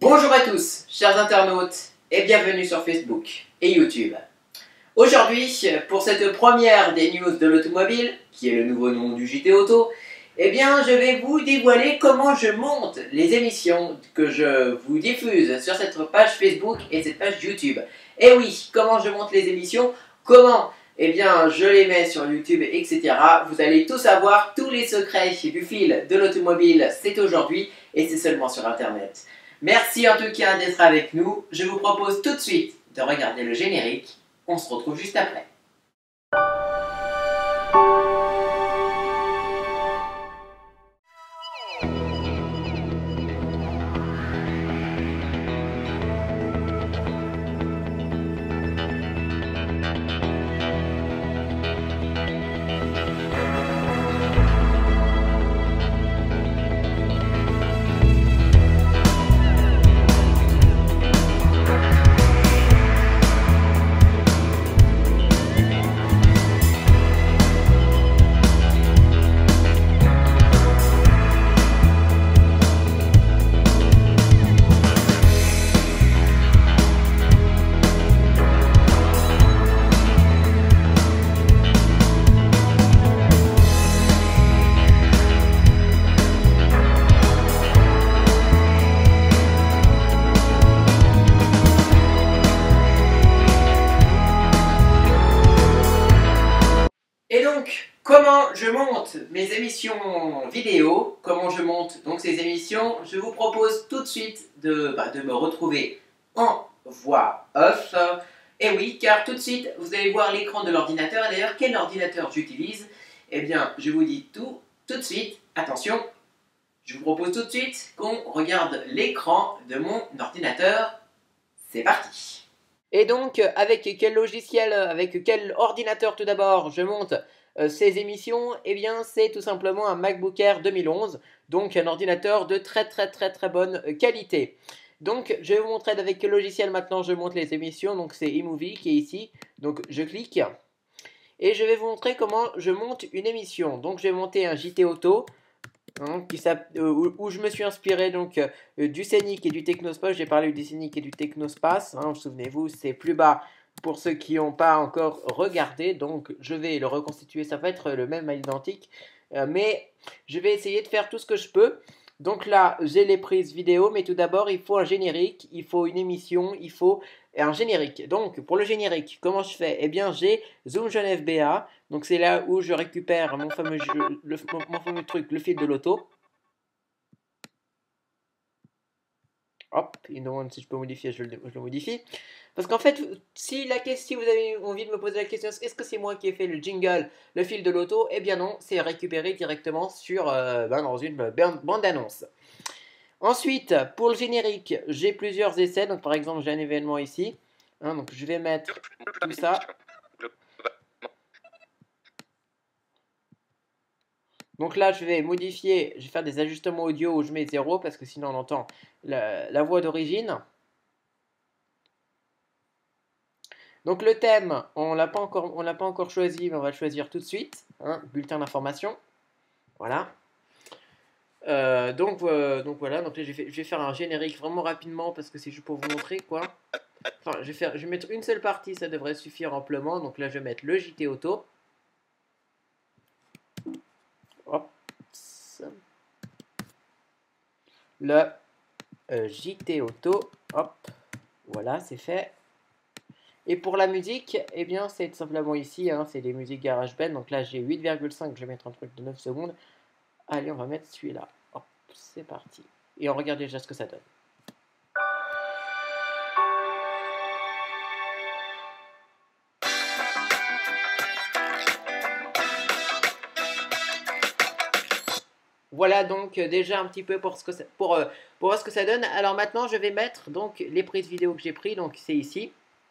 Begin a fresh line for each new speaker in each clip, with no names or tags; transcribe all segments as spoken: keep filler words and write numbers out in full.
Bonjour à tous, chers internautes, et bienvenue sur Facebook et YouTube. Aujourd'hui, pour cette première des news de l'automobile, qui est le nouveau nom du J T Auto, eh bien, je vais vous dévoiler comment je monte les émissions que je vous diffuse sur cette page Facebook et cette page YouTube. Et oui, comment je monte les émissions, comment eh bien, je les mets sur YouTube, et cetera. Vous allez tout savoir, tous les secrets du fil de l'automobile, c'est aujourd'hui et c'est seulement sur Internet. Merci en tout cas d'être avec nous. Je vous propose tout de suite de regarder le générique. On se retrouve juste après. Et donc, comment je monte mes émissions vidéo, comment je monte donc ces émissions, je vous propose tout de suite de, bah, de me retrouver en voix off. Et oui, car tout de suite, vous allez voir l'écran de l'ordinateur. Et d'ailleurs, quel ordinateur j'utilise? Eh bien, je vous dis tout, tout de suite. Attention, je vous propose tout de suite qu'on regarde l'écran de mon ordinateur. C'est parti! Et donc, avec quel logiciel, avec quel ordinateur tout d'abord je monte euh, ces émissions? Eh bien, c'est tout simplement un MacBook Air deux mille onze, donc un ordinateur de très très très très bonne qualité. Donc, je vais vous montrer avec quel logiciel maintenant je monte les émissions. Donc, c'est iMovie qui est ici. Donc, je clique et je vais vous montrer comment je monte une émission. Donc, je vais monter un J T Auto. Hein, qui euh, où, où je me suis inspiré donc euh, du Scénic et du Technospace. J'ai parlé du Scénic et du Technospace, hein, souvenez-vous, c'est plus bas pour ceux qui n'ont pas encore regardé, donc je vais le reconstituer, ça va être le même à l'identique, euh, mais je vais essayer de faire tout ce que je peux. Donc là, j'ai les prises vidéo, mais tout d'abord, il faut un générique, il faut une émission, il faut un générique. Donc, pour le générique, comment je fais? Eh bien, j'ai Zoom Jeune F B A, donc c'est là où je récupère mon fameux, jeu, le, mon fameux truc, le fil de l'auto. Hop, il me demande si je peux modifier, je le, je le modifie. Parce qu'en fait, si, la, si vous avez envie de me poser la question, est-ce que c'est moi qui ai fait le jingle, le fil de l'auto? Eh bien non, c'est récupéré directement sur, euh, ben dans une bande-annonce. Ensuite, pour le générique, j'ai plusieurs essais. Donc par exemple, j'ai un événement ici. Hein, donc je vais mettre tout ça. Donc là, je vais modifier, je vais faire des ajustements audio où je mets zéro parce que sinon on entend la, la voix d'origine. Donc le thème, on ne l'a pas encore, on l'a pas encore choisi, mais on va le choisir tout de suite. Hein, bulletin d'information. Voilà. Euh, donc, euh, donc voilà, donc là, je, vais, je vais faire un générique vraiment rapidement parce que c'est juste pour vous montrer quoi. Enfin, je vais, faire, je vais mettre une seule partie, ça devrait suffire amplement. Donc là, je vais mettre le J T Auto. Hop. Le euh, J T Auto. Hop. Voilà, c'est fait. Et pour la musique, eh bien, c'est tout simplement ici, hein, c'est les musiques GarageBand. Donc là, j'ai huit virgule cinq, je vais mettre un truc de neuf secondes. Allez, on va mettre celui-là. Hop, c'est parti. Et on regarde déjà ce que ça donne. Voilà donc euh, déjà un petit peu pour ce que ça, pour, euh, pour voir ce que ça donne. Alors maintenant, je vais mettre donc les prises vidéo que j'ai pris. Donc c'est ici.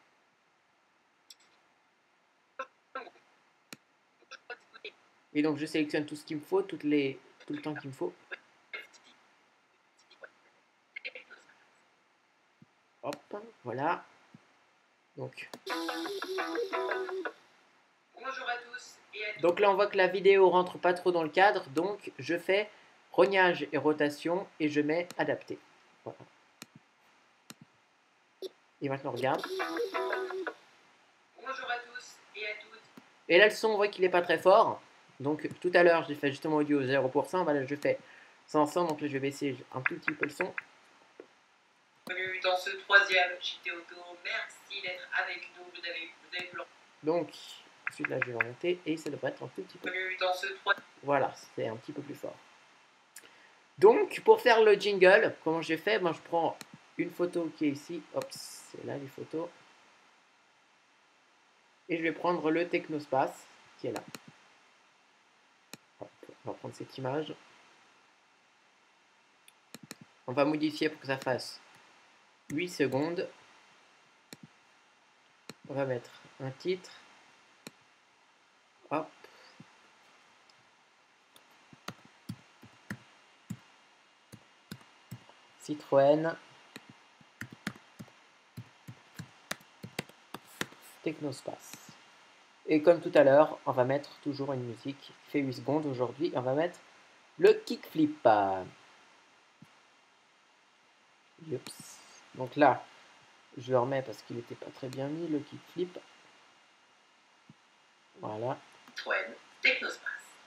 Et donc je sélectionne tout ce qu'il me faut, toutes les, tout le temps qu'il me faut. Hop, voilà. Donc. Bonjour à tous. Donc là on voit que la vidéo rentre pas trop dans le cadre, donc je fais rognage et rotation et je mets adapter. Voilà. Et maintenant, regarde.
Bonjour à tous et à toutes.
Et là, le son, on voit qu'il n'est pas très fort. Donc, tout à l'heure, j'ai fait justement audio zéro pour cent. Voilà, je fais cent, cent. Donc là, je vais baisser un tout petit peu le son.
Bienvenue dans ce troisième J T Auto. Merci d'être avec nous. Vous avez, vous avez
Donc, ensuite, là, je vais remonter. Et ça devrait être un tout petit peu.
Bienvenue dans ce troisième.
Voilà, c'est un petit peu plus fort. Donc, pour faire le jingle, comment j'ai fait? Moi, je prends une photo qui est ici. Hop, c'est là les photos. Et je vais prendre le Technospace qui est là. Hop, on va prendre cette image. On va modifier pour que ça fasse huit secondes. On va mettre un titre. Hop. Citroën. Technospace. Et comme tout à l'heure, on va mettre toujours une musique qui fait huit secondes aujourd'hui. On va mettre le kickflip. Oups. Donc là, je le remets parce qu'il n'était pas très bien mis, le kickflip. Voilà.
Citroën Technospace.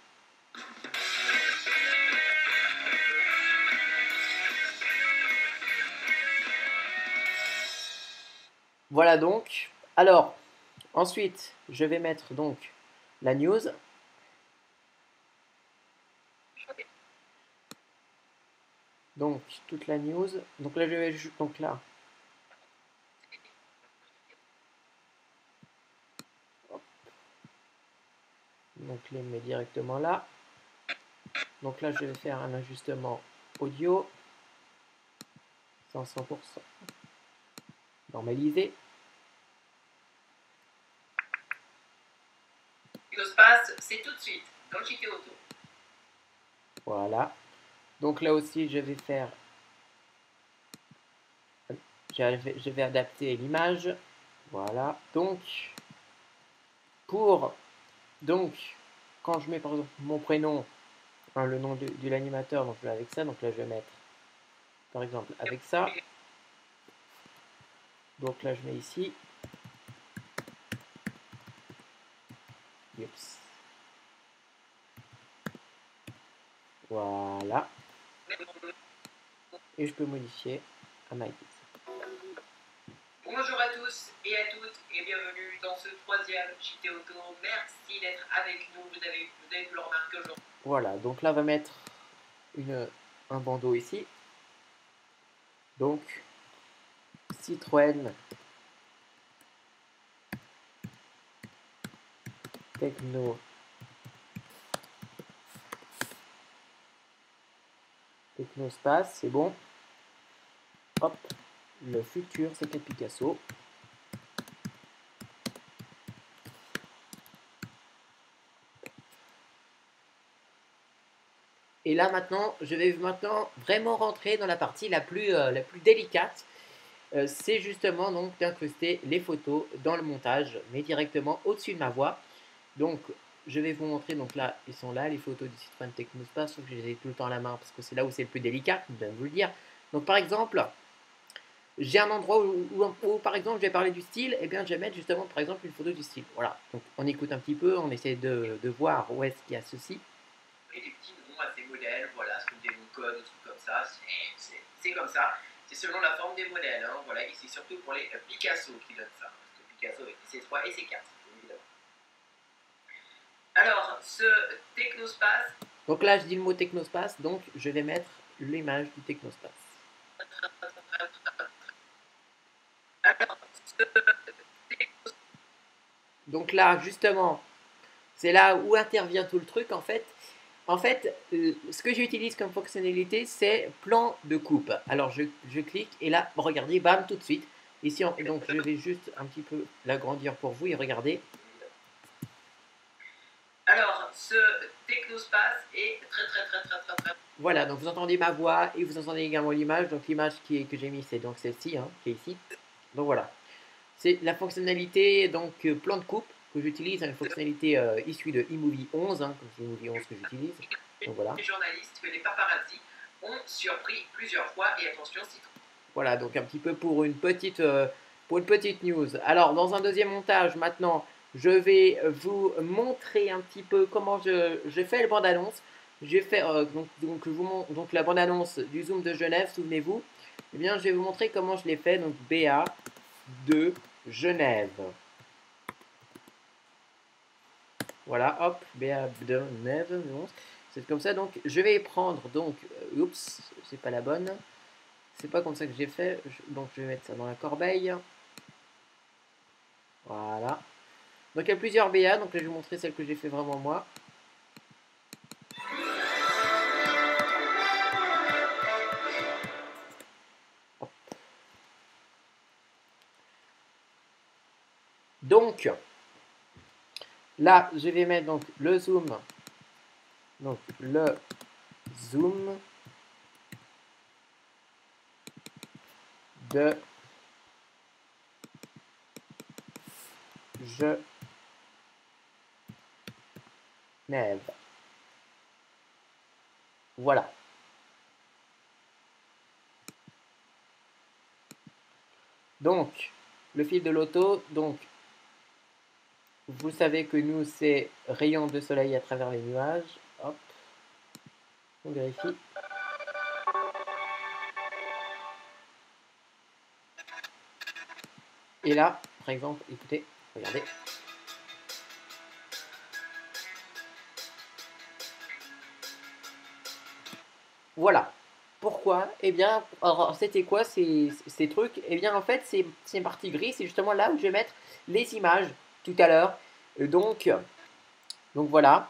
Voilà donc. Alors, ensuite, je vais mettre donc la news. Donc, toute la news. Donc là, je vais juste. Donc là. Hop. Donc, je les mets directement là. Donc là, je vais faire un ajustement audio. cent pour cent. Normalisé.
Technospace, c'est tout de suite dans le J T Auto.
Voilà. Donc là aussi, je vais faire. Je vais adapter l'image. Voilà. Donc, pour. Donc, quand je mets par exemple mon prénom, hein, le nom de, de l'animateur, donc je vais avec ça. Donc là, je vais mettre, par exemple, avec ça. Donc là, je mets ici. Oups. Voilà. Et je peux modifier à ma guise.
Bonjour à tous et à toutes et bienvenue dans ce troisième J T Auto. Merci d'être avec nous. Vous avez, vous avez pu le remarquer aujourd'hui.
Voilà, donc là, on va mettre une, un bandeau ici. Donc, Citroën Techno Technospace, c'est bon. Hop, le futur, c'était Picasso. Et là maintenant, je vais maintenant vraiment rentrer dans la partie la plus, euh, la plus délicate. Euh, c'est justement donc d'incruster les photos dans le montage, mais directement au-dessus de ma voix. Donc, je vais vous montrer, donc là, ils sont là, les photos du Citroën Technospace, sauf que je les ai tout le temps à la main, parce que c'est là où c'est le plus délicat, je viens de vous le dire. Donc, par exemple, j'ai un endroit où, où, où, par exemple, je vais parler du style, et eh bien, je vais mettre justement, par exemple, une photo du style. Voilà, donc on écoute un petit peu, on essaie de, de voir où est-ce qu'il y a ceci.
Et des petits noms à ces modèles, voilà, ce des noms codes, des trucs comme ça, c'est comme ça. C'est selon la forme des modèles, hein, voilà, et c'est surtout pour les euh, Picasso qui donnent ça, parce que Picasso avec C trois et C quatre, évidemment. Alors, ce Technospace.
Donc là, je dis le mot Technospace, donc je vais mettre l'image du Technospace.
Alors, ce
donc là, justement, c'est là où intervient tout le truc, en fait. En fait, euh, ce que j'utilise comme fonctionnalité, c'est plan de coupe. Alors, je, je clique et là, regardez, bam, tout de suite. Ici, on, donc, je vais juste un petit peu l'agrandir pour vous et regardez.
Alors, ce Technospace est très, très, très, très, très, très...
Voilà, donc vous entendez ma voix et vous entendez également l'image. Donc, l'image que j'ai mise, c'est donc celle-ci, hein, qui est ici. Donc, voilà. C'est la fonctionnalité, donc, euh, plan de coupe que j'utilise, une fonctionnalité euh, issue de iMovie onze, hein, comme c'est iMovie onze que j'utilise. Donc voilà.
Les journalistes que les paparazzi ont surpris plusieurs fois et attention, Citroën.
Voilà, donc un petit peu pour une petite, euh, pour une petite news. Alors, dans un deuxième montage, maintenant, je vais vous montrer un petit peu comment je, je fais le bande-annonce. Je vais faire euh, donc, donc, je vous montre, donc la bande-annonce du Zoom de Genève, souvenez-vous. Eh bien, je vais vous montrer comment je l'ai fait. Donc, B A de Genève. Voilà, hop, B A de Genève. C'est comme ça. Donc, je vais prendre, donc, euh, oups, c'est pas la bonne. C'est pas comme ça que j'ai fait. Je, donc, je vais mettre ça dans la corbeille. Voilà. Donc, il y a plusieurs B A. Donc, là, je vais vous montrer celle que j'ai fait vraiment moi. Donc, là, je vais mettre donc le zoom. Donc, le zoom de Genève. Voilà. Donc, le fil de l'auto, donc, vous savez que nous, c'est rayons de soleil à travers les nuages. Hop, on vérifie. Et là, par exemple, écoutez, regardez. Voilà. Pourquoi? Eh bien, alors, c'était quoi ces, ces trucs? Eh bien, en fait, c'est c'est partie gris, c'est justement là où je vais mettre les images tout à l'heure. Euh, Donc, donc voilà.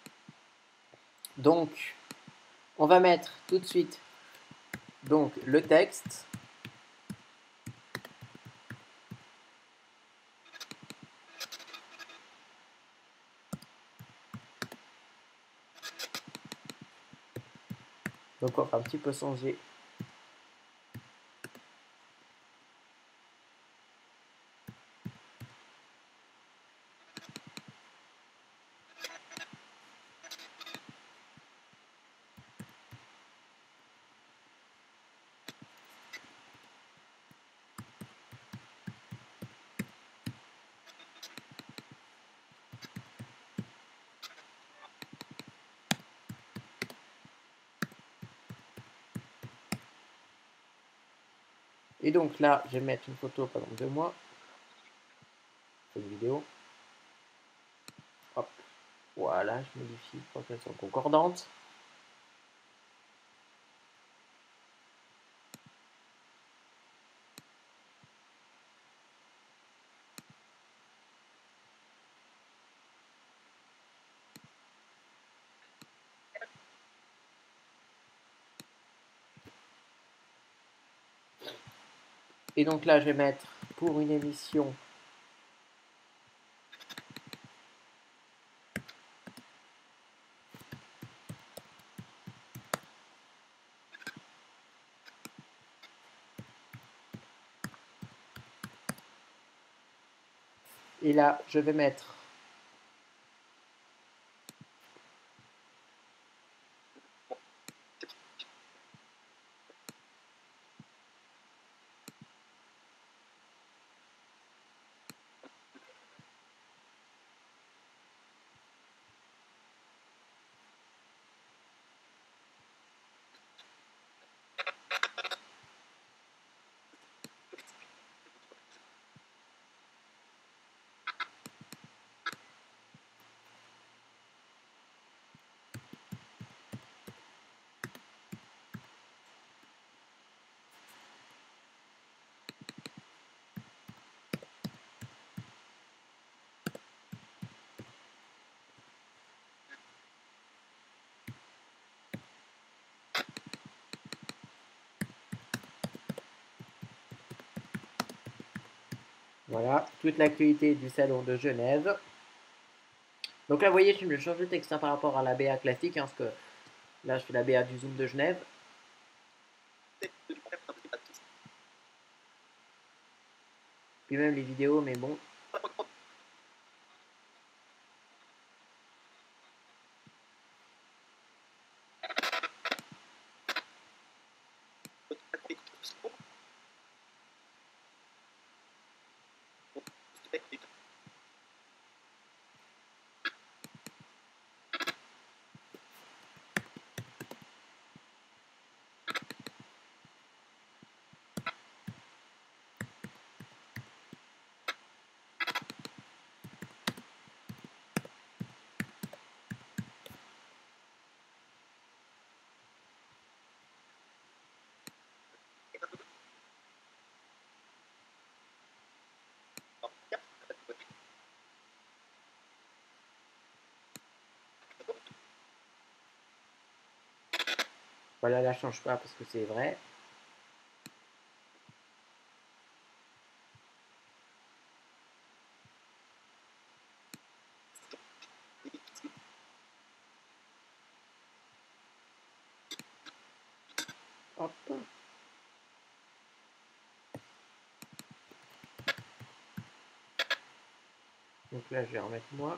Donc, on va mettre tout de suite donc le texte. Donc, on va un petit peu changer. Et donc là, je vais mettre une photo, par exemple, de moi. Une vidéo. Hop. Voilà, je modifie pour qu'elles soient concordantes. Et donc là, je vais mettre pour une émission. Et là, je vais mettre voilà, toute l'actualité du salon de Genève. Donc là, vous voyez, je me change le texte hein, par rapport à la B A classique, hein, parce que là, je fais la B A du Zoom de Genève. Puis même les vidéos, mais bon. Voilà, là, change pas parce que c'est vrai. Hop. Donc là, je vais remettre moi.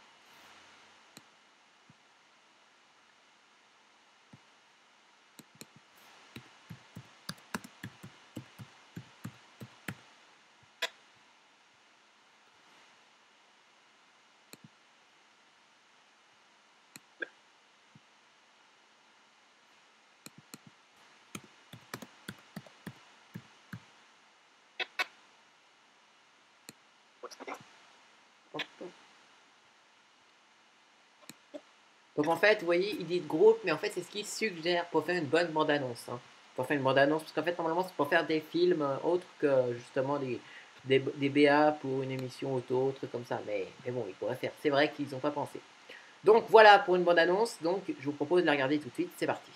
Hop. Donc en fait, vous voyez, il dit de groupe, mais en fait, c'est ce qu'il suggère pour faire une bonne bande-annonce. Hein. Pour faire une bande-annonce, parce qu'en fait, normalement, c'est pour faire des films euh, autres que justement des, des, des B A pour une émission auto, trucs comme ça. Mais, mais bon, ils pourraient faire. C'est vrai qu'ils n'ont pas pensé. Donc voilà pour une bande-annonce. Donc je vous propose de la regarder tout de suite. C'est parti.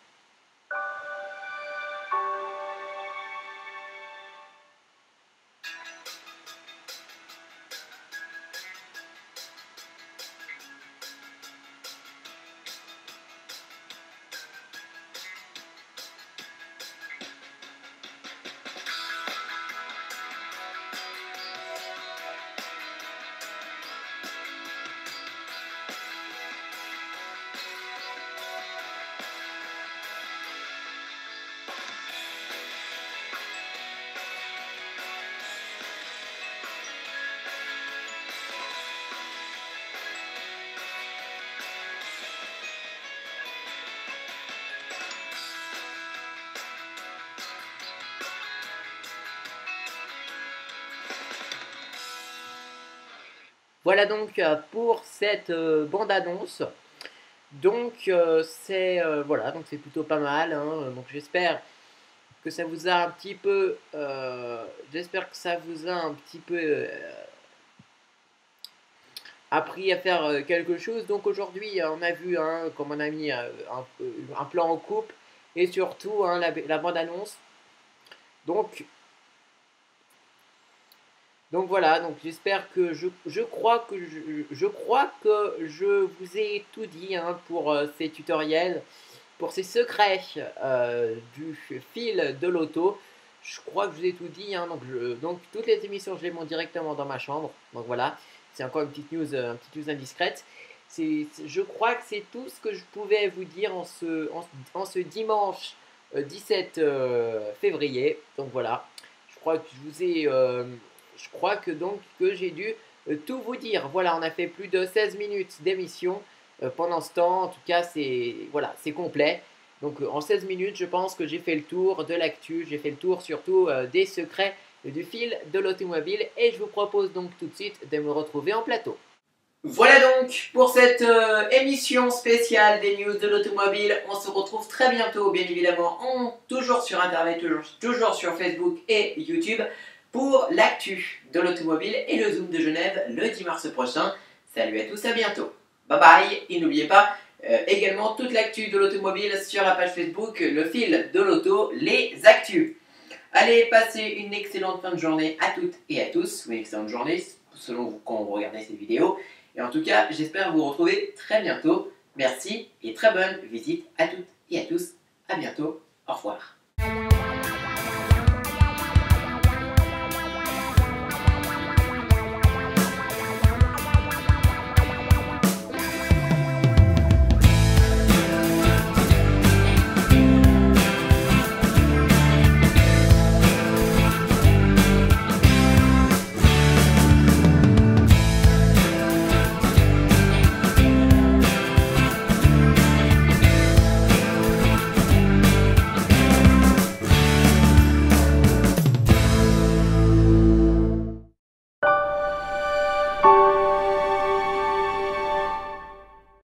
Voilà donc euh, pour cette euh, bande-annonce. Donc euh, c'est euh, voilà, donc c'est plutôt pas mal. Hein. Donc j'espère que ça vous a un petit peu, euh, j'espère que ça vous a un petit peu euh, appris à faire euh, quelque chose. Donc aujourd'hui, on a vu, hein, comme on a mis euh, un, un plan en coupe et surtout hein, la, la bande-annonce. Donc Donc voilà, donc j'espère que je, je crois que je, je crois que je vous ai tout dit hein, pour euh, ces tutoriels, pour ces secrets euh, du fil de l'auto. Je crois que je vous ai tout dit, hein, donc, je, donc toutes les émissions je les monte directement dans ma chambre. Donc voilà, c'est encore une petite news, euh, une petite news indiscrète. C'est, je crois que c'est tout ce que je pouvais vous dire en ce, en, en ce dimanche euh, dix-sept euh, février. Donc voilà, je crois que je vous ai... Euh, je crois que donc que j'ai dû euh, tout vous dire. Voilà, on a fait plus de seize minutes d'émission euh, pendant ce temps. En tout cas, c'est voilà, c'est complet. Donc euh, en seize minutes, je pense que j'ai fait le tour de l'actu, j'ai fait le tour surtout euh, des secrets du fil de l'automobile et je vous propose donc tout de suite de me retrouver en plateau.
Voilà donc pour cette euh, émission spéciale des news de l'automobile. On se retrouve très bientôt, bien évidemment, en, toujours sur Internet, toujours, toujours sur Facebook et YouTube, pour l'actu de l'automobile et le Zoom de Genève le dix mars prochain. Salut à tous, à bientôt. Bye bye, et n'oubliez pas euh, également toute l'actu de l'automobile sur la page Facebook, le fil de l'auto, les actus. Allez, passez une excellente fin de journée à toutes et à tous, ou une excellente journée selon vous quand vous regardez cette vidéo. Et en tout cas, j'espère vous retrouver très bientôt. Merci et très bonne visite à toutes et à tous. À bientôt. Au revoir.